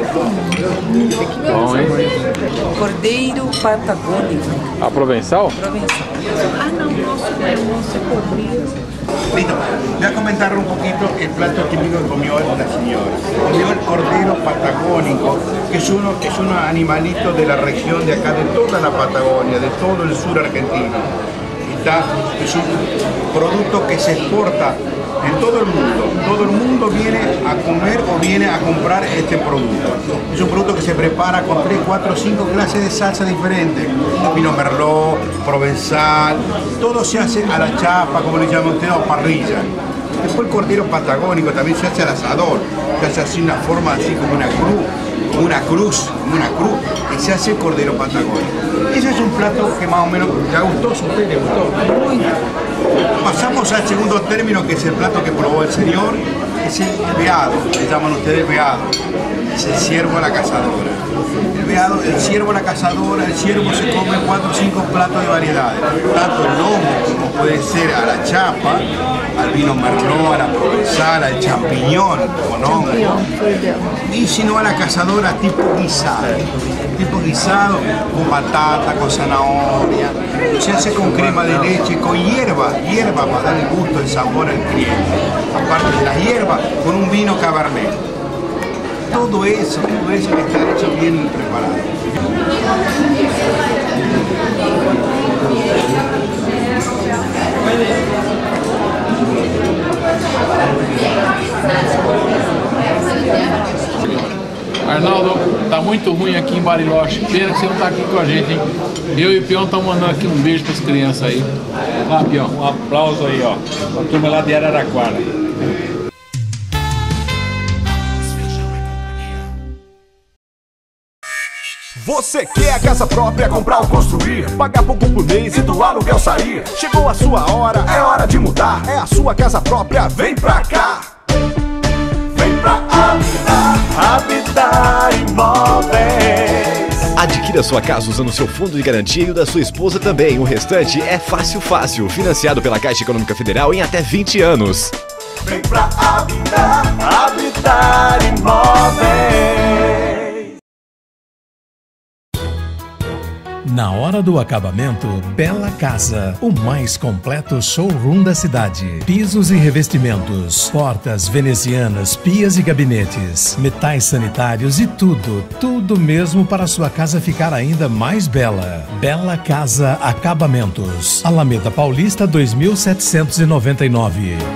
S1: Bom, hein?
S12: Cordeiro patagônico.
S1: A provençal?
S12: Provençal.
S14: Ah, não, nosso é cordeiro.
S15: Listo, voy a comentar un poquito el plato típico que comió la señora. Comió el cordero patagónico, que es un animalito de la región de acá, de toda la Patagonia, de todo el sur argentino. Es un producto que se exporta en todo el mundo. Todo el mundo viene a comer o viene a comprar este producto. Es un producto que se prepara con 3, 4, 5 clases de salsa diferentes. Vino merlot, provenzal, todo se hace a la chapa, como le llaman ustedes, o parrilla. Después el cordero patagónico también se hace al asador, se hace así una forma así como una cruz, y se hace cordero patagónico. Ese es un plato que más o menos le gustó, ¿a usted le gustó? Pasamos al segundo término, que es el plato que probó el señor, es el veado, le llaman ustedes veado, es el ciervo a la cazadora. El veado, el ciervo a la cazadora, el ciervo se come 4 o 5 platos de variedades, tanto el lomo como puede ser a la chapa, al vino merlot, a la provenzal, al champiñón, como nombre, y si no a la cazadora tipo guisado con batata, con zanahoria, se hace con crema de leche, con hierba para dar el gusto, el sabor al cliente, aparte de la hierba, con un vino cabernet. Todo eso que está hecho bien preparado.
S1: Arnaldo, tá muito ruim aqui em Bariloche. Pena que você não tá aqui com a gente, hein? Eu e o Peão estamos mandando aqui um beijo para as crianças aí. Lá, Peão.
S16: Um aplauso aí, ó. A turma lá de Araraquara.
S7: Você quer a casa própria, comprar ou construir, pagar pouco por mês e do aluguel sair? Chegou a sua hora, é hora de mudar. É a sua casa própria, vem pra cá. Vem pra Habitat Imóveis.
S8: Adquira sua casa usando seu fundo de garantia e o da sua esposa também. O restante é fácil, financiado pela Caixa Econômica Federal em até 20 anos.
S7: Vem pra Habitat Imóveis.
S6: Na hora do acabamento, Bela Casa, o mais completo showroom da cidade. Pisos e revestimentos, portas venezianas, pias e gabinetes, metais sanitários e tudo mesmo para sua casa ficar ainda mais bela. Bela Casa Acabamentos, Alameda Paulista 2799.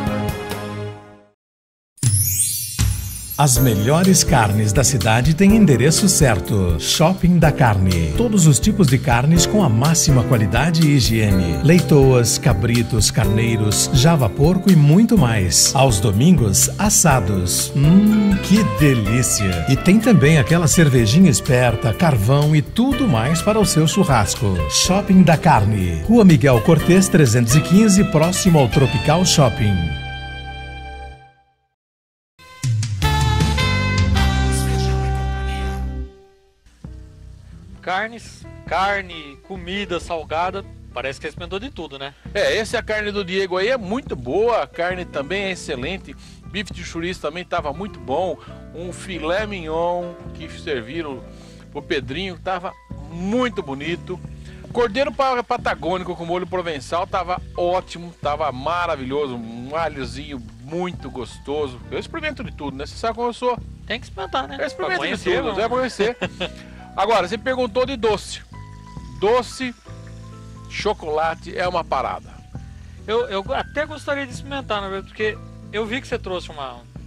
S6: As melhores carnes da cidade têm endereço certo. Shopping da Carne. Todos os tipos de carnes com a máxima qualidade e higiene. Leitoas, cabritos, carneiros, java porco e muito mais. Aos domingos, assados. Que delícia! E tem também aquela cervejinha esperta, carvão e tudo mais para o seu churrasco. Shopping da Carne. Rua Miguel Cortês 315, próximo ao Tropical Shopping.
S4: Carne, comida, salgada, parece que experimentou de tudo, né?
S1: Essa é a carne do Diego aí, é muito boa, a carne também é excelente, bife de chouriço também estava muito bom, um filé mignon que serviram pro Pedrinho, estava muito bonito, cordeiro patagônico com molho provençal estava ótimo, estava maravilhoso, um alhozinho muito gostoso, eu experimento de tudo, né? Você sabe como eu sou.
S4: Tem que experimentar, né?
S1: Eu experimento de tudo, você vai conhecer. Agora, você perguntou de doce. Doce, chocolate é uma parada.
S4: Eu até gostaria de experimentar, né? Porque eu vi que você trouxe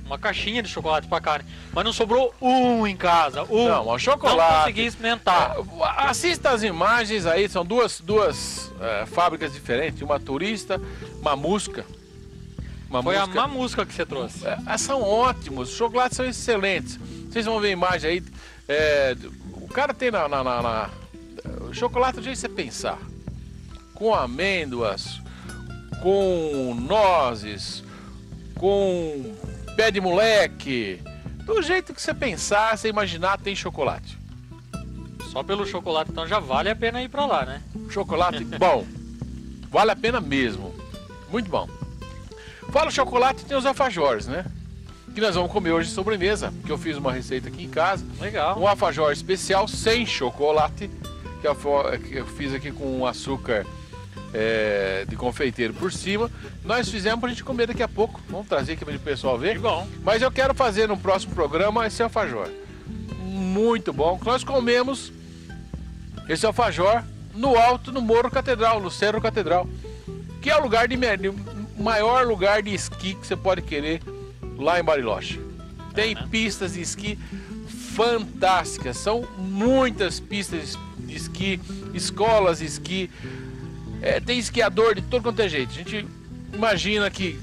S4: uma caixinha de chocolate pra Karen, mas não sobrou um em casa.
S1: Não, o chocolate.
S4: Não consegui experimentar.
S1: Assista as imagens aí, são duas fábricas diferentes, uma Turista, Mamusca.
S4: Foi a Mamusca que você trouxe.
S1: São ótimos, os chocolates são excelentes. Vocês vão ver a imagem aí. O cara tem o chocolate do jeito que você pensar. Com amêndoas, com nozes, com pé de moleque. Do jeito que você pensar, você imaginar, tem chocolate.
S4: Só pelo chocolate, então já vale a pena ir pra lá, né?
S1: Chocolate bom. Vale a pena mesmo. Muito bom. Fala chocolate, tem os alfajores, né? Que nós vamos comer hoje de sobremesa, que eu fiz uma receita aqui em casa.
S4: Legal.
S1: Um alfajor especial sem chocolate, que eu fiz aqui com um açúcar de confeiteiro por cima. Nós fizemos pra gente comer daqui a pouco. Vamos trazer aqui para o pessoal ver.
S4: Que bom.
S1: Mas eu quero fazer no próximo programa esse alfajor. Muito bom. Nós comemos esse alfajor no alto, no Morro Catedral, no Cerro Catedral, que é o lugar maior lugar de esqui que você pode querer lá em Bariloche. Tem pistas de esqui fantásticas, são muitas pistas de esqui, escolas de esqui, tem esquiador de todo quanto é jeito. A gente imagina que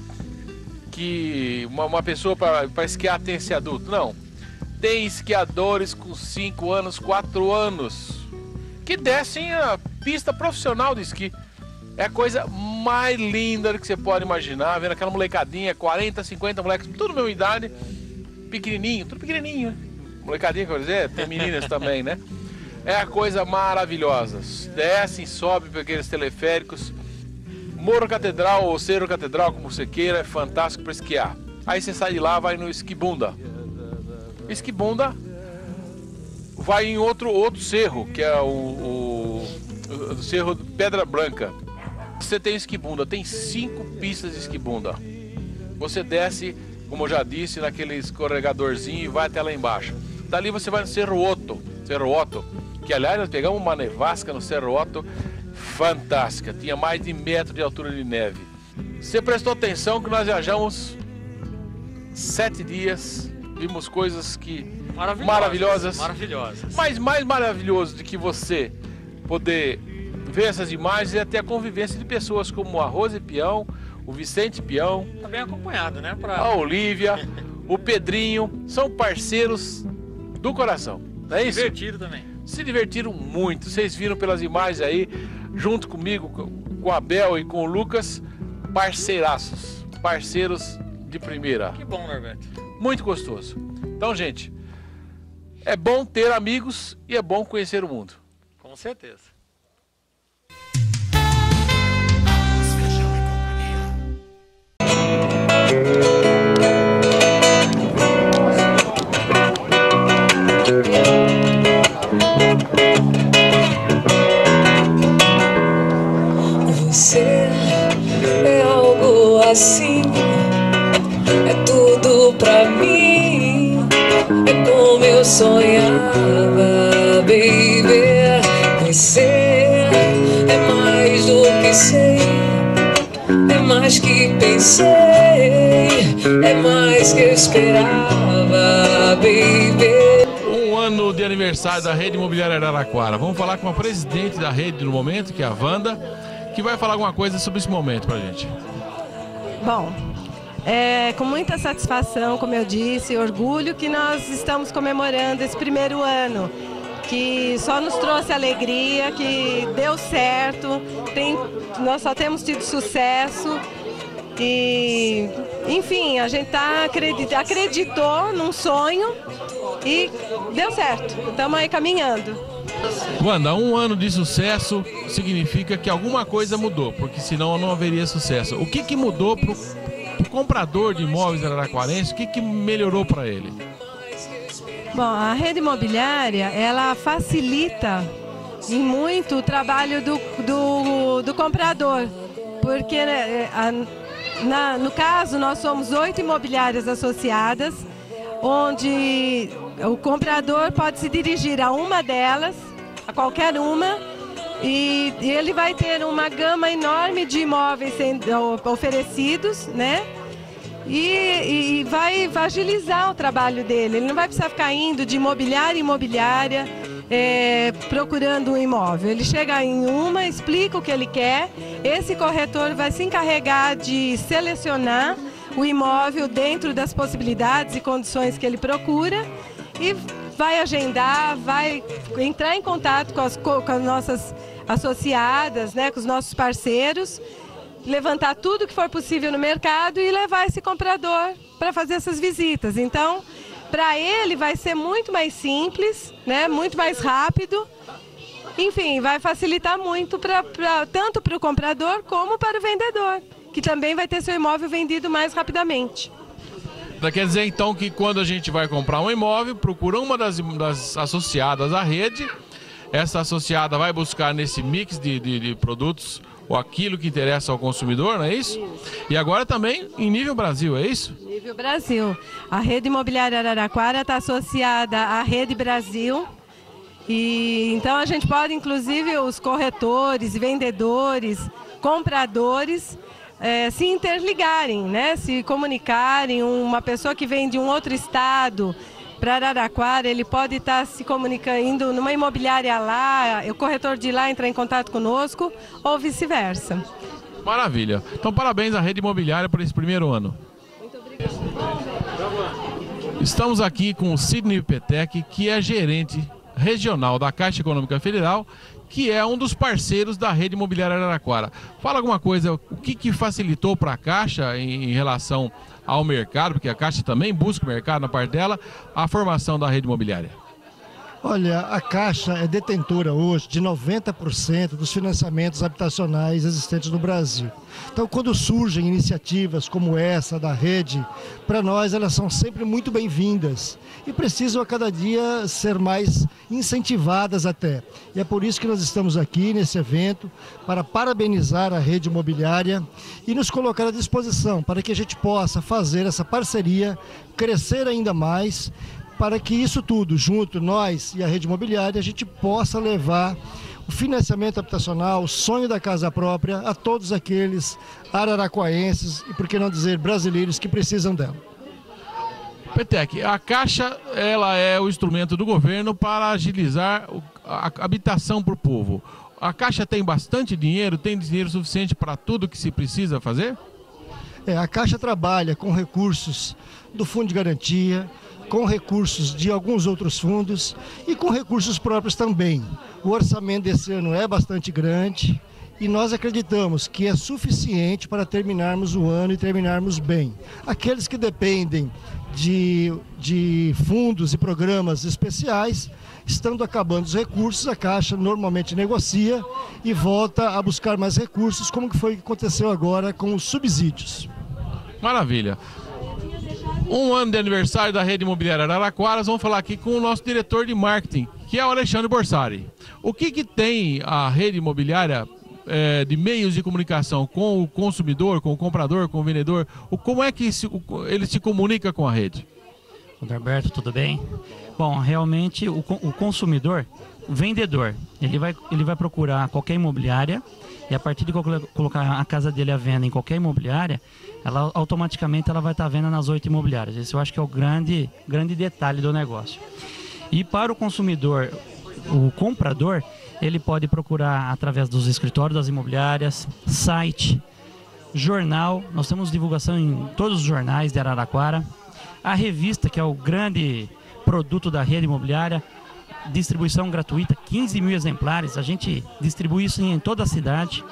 S1: uma pessoa para esquiar tem que ser adulto. Não, tem esquiadores com 5 anos, 4 anos que descem a pista profissional de esqui. É a coisa mais linda que você pode imaginar, vendo aquela molecadinha, 40, 50 moleques, tudo mesma idade, pequenininho, tudo pequenininho. Molecadinha, quer dizer, tem meninas também, né? É a coisa maravilhosa. Descem, sobem por aqueles teleféricos. Morro Catedral ou Cerro Catedral, como você queira, é fantástico para esquiar. Aí você sai de lá, vai no Esquibunda. Esquibunda vai em outro cerro, que é o Cerro Pedra Branca. Você tem Esquibunda, tem 5 pistas de Esquibunda. Você desce, como eu já disse, naquele escorregadorzinho e vai até lá embaixo. Dali você vai no Cerro Otto, que aliás nós pegamos uma nevasca no Cerro Otto fantástica, tinha mais de 1 metro de altura de neve. Você prestou atenção que nós viajamos 7 dias, vimos coisas que maravilhosas. Mas mais maravilhoso do que você poder ver essas imagens é ter a convivência de pessoas como a Rose Peão, o Vicente Peão,
S4: tá bem acompanhado, né?
S1: A Olívia, o Pedrinho, são parceiros do coração, não é isso?
S4: Divertido também.
S1: Se divertiram muito, vocês viram pelas imagens aí, junto comigo, com a Bel e com o Lucas, parceiraços, parceiros de primeira.
S4: Que bom, Norberto.
S1: Muito gostoso. Então, gente, é bom ter amigos e é bom conhecer o mundo.
S4: Com certeza.
S17: Você é algo assim, é tudo pra mim, é como eu sonhava, baby. Você é mais do que sei, é mais que pensei, é mais que eu esperava, baby.
S1: Um ano de aniversário da Rede Imobiliária Araraquara. Vamos falar com a presidente da rede no momento, que é a Wanda, que vai falar alguma coisa sobre esse momento pra gente.
S18: Bom, com muita satisfação, como eu disse, orgulho que nós estamos comemorando esse primeiro ano, que só nos trouxe alegria, que deu certo, nós só temos tido sucesso e, enfim, a gente acreditou num sonho e deu certo, estamos aí caminhando.
S1: Wanda, um ano de sucesso significa que alguma coisa mudou, porque senão não haveria sucesso. O que mudou pro comprador de imóveis araraquarense? O que melhorou para ele?
S18: Bom, a rede imobiliária, ela facilita em muito o trabalho do comprador, porque no caso nós somos 8 imobiliárias associadas, onde o comprador pode se dirigir a uma delas, a qualquer uma, e ele vai ter uma gama enorme de imóveis oferecidos, né? E vai vai agilizar o trabalho dele. Ele não vai precisar ficar indo de imobiliária em imobiliária, procurando um imóvel. Ele chega em uma, explica o que ele quer, esse corretor vai se encarregar de selecionar o imóvel dentro das possibilidades e condições que ele procura e vai agendar, vai entrar em contato com as nossas associadas, né, com os nossos parceiros, levantar tudo que for possível no mercado e levar esse comprador para fazer essas visitas. Então, para ele vai ser muito mais simples, né, muito mais rápido. Enfim, vai facilitar muito tanto para o comprador como para o vendedor, que também vai ter seu imóvel vendido mais rapidamente.
S1: Quer dizer então que quando a gente vai comprar um imóvel, procura uma das associadas à rede, essa associada vai buscar nesse mix de produtos ou aquilo que interessa ao consumidor, não é isso? E agora também em nível Brasil, é isso?
S18: Nível Brasil. A Rede Imobiliária Araraquara está associada à Rede Brasil. E então a gente pode, inclusive, os corretores, vendedores, compradores, se interligarem, né? Se comunicarem. Uma pessoa que vem de um outro estado para Araraquara, ele pode estar se comunicando numa imobiliária lá, o corretor de lá entrar em contato conosco, ou vice-versa.
S1: Maravilha. Então, parabéns à Rede Imobiliária por esse primeiro ano.
S18: Muito obrigada.
S1: Estamos aqui com o Sidney Petec, que é gerente regional da Caixa Econômica Federal, que é um dos parceiros da Rede Imobiliária Araraquara. Fala alguma coisa, o que facilitou para a Caixa em relação ao mercado, porque a Caixa também busca o mercado na parte dela, a formação da rede imobiliária?
S19: Olha, a Caixa é detentora hoje de 90% dos financiamentos habitacionais existentes no Brasil. Então, quando surgem iniciativas como essa da rede, para nós elas são sempre muito bem-vindas e precisam a cada dia ser mais incentivadas até. E é por isso que nós estamos aqui nesse evento, para parabenizar a rede imobiliária e nos colocar à disposição para que a gente possa fazer essa parceria crescer ainda mais, para que isso tudo, junto, nós e a rede imobiliária, a gente possa levar o financiamento habitacional, o sonho da casa própria, a todos aqueles araraquaenses e, por que não dizer, brasileiros que precisam dela.
S1: Petec, a Caixa ela é o instrumento do governo para agilizar a habitação para o povo. A Caixa tem bastante dinheiro, tem dinheiro suficiente para tudo que se precisa fazer?
S19: A Caixa trabalha com recursos do Fundo de Garantia, com recursos de alguns outros fundos e com recursos próprios também. O orçamento desse ano é bastante grande e nós acreditamos que é suficiente para terminarmos o ano e terminarmos bem. Aqueles que dependem de fundos e programas especiais, estando acabando os recursos, a Caixa normalmente negocia e volta a buscar mais recursos, como que foi que aconteceu agora com os subsídios.
S1: Maravilha. Um ano de aniversário da Rede Imobiliária Araraquara, vamos falar aqui com o nosso diretor de marketing, que é o Alexandre Borsari. O que tem a Rede Imobiliária de meios de comunicação com o consumidor, com o comprador, com o vendedor? Como é que ele se comunica com a rede?
S20: Alberto, tudo bem? Bom, realmente o consumidor, o vendedor, ele vai procurar qualquer imobiliária e a partir de colocar a casa dele à venda em qualquer imobiliária, ela automaticamente vai estar à venda nas 8 imobiliárias. Esse eu acho que é o grande detalhe do negócio. E para o consumidor, o comprador, ele pode procurar através dos escritórios das imobiliárias, site, jornal. Nós temos divulgação em todos os jornais de Araraquara. A revista, que é o grande produto da rede imobiliária, distribuição gratuita, 15 mil exemplares. A gente distribui isso em toda a cidade.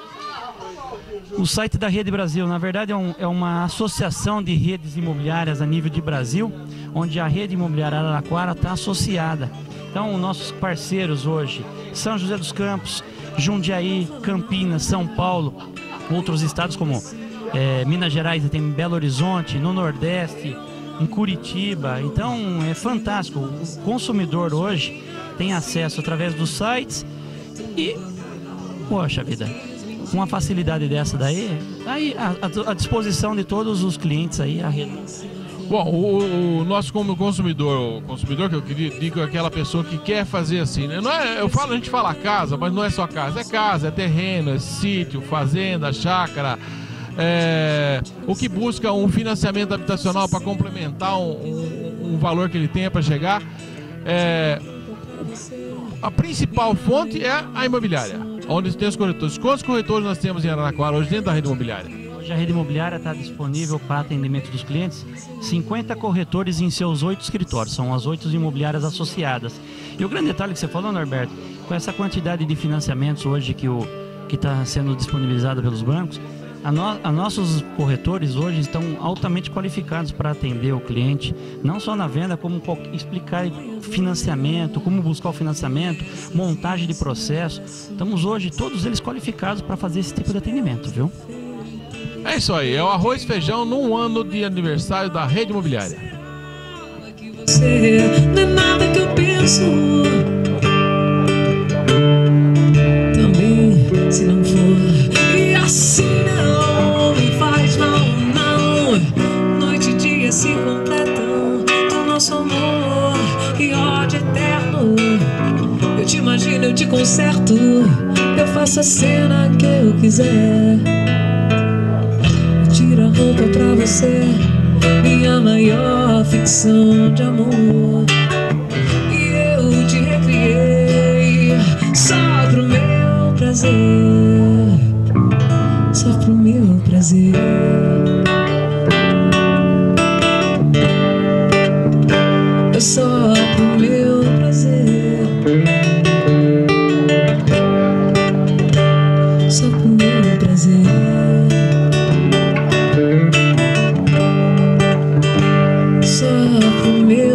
S20: O site da Rede Brasil, na verdade, é uma associação de redes imobiliárias a nível de Brasil, onde a Rede Imobiliária Araraquara está associada. Então, nossos parceiros hoje, São José dos Campos, Jundiaí, Campinas, São Paulo, outros estados como Minas Gerais, tem Belo Horizonte, no Nordeste, em Curitiba. Então, é fantástico. O consumidor hoje tem acesso através dos sites e, poxa vida, com uma facilidade dessa daí, aí à disposição de todos os clientes aí, a rede.
S1: Bom, o nosso como consumidor, que eu digo é aquela pessoa que quer fazer assim, né? Não é, a gente fala casa, mas não é só casa, é terreno, é sítio, fazenda, chácara, o que busca um financiamento habitacional para complementar um valor que ele tenha para chegar. A principal fonte é a imobiliária, onde tem os corretores. Quantos corretores nós temos em Araraquara hoje dentro da rede imobiliária?
S20: Hoje a rede imobiliária está disponível para atendimento dos clientes, 50 corretores em seus 8 escritórios, são as 8 imobiliárias associadas. E o grande detalhe que você falou, Norberto, com essa quantidade de financiamentos hoje que está sendo disponibilizado pelos bancos, nossos corretores hoje estão altamente qualificados para atender o cliente, não só na venda, como explicar financiamento, como buscar o financiamento, montagem de processo. Estamos hoje todos eles qualificados para fazer esse tipo de atendimento, viu?
S1: É isso aí, é o Arroz e Feijão num ano de aniversário da rede imobiliária.
S17: Não é nada que eu penso. Também, se não for, e assim não me faz mal, não. Noite e dia se completam do nosso amor e ódio eterno. Eu te imagino, eu te conserto, eu faço a cena que eu quiser. Tira a roupa pra você, minha maior ficção de amor. E eu te recriei só pro meu prazer, só pro meu prazer. Só pro meu prazer, só pro meu prazer. Só pro meu